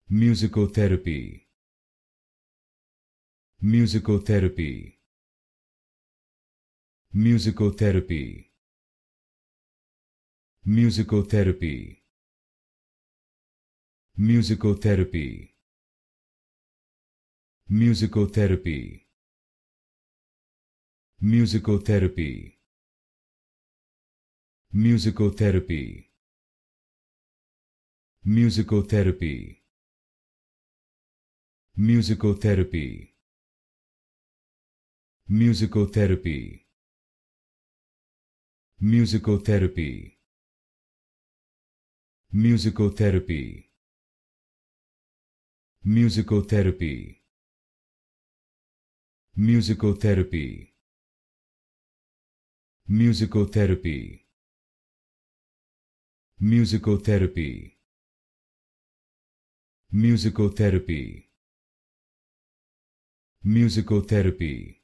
Musicotherapy. Musicotherapy. Musicotherapy. Musicotherapy. Musicotherapy. Musicotherapy. Musicotherapy. Musicotherapy. Musicotherapy. Musicotherapy. Musicotherapy. Musicotherapy. Musicotherapy. Musicotherapy. Musicotherapy. Musicotherapy. Musicotherapy. Musicotherapy. Musicotherapy.